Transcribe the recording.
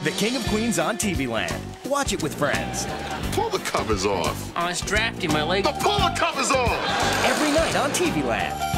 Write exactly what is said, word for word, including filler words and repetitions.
The King of Queens on T V Land. Watch it with friends. Pull the covers off. Oh, it's drafty, my leg. The pull the covers off! Every night on T V Land.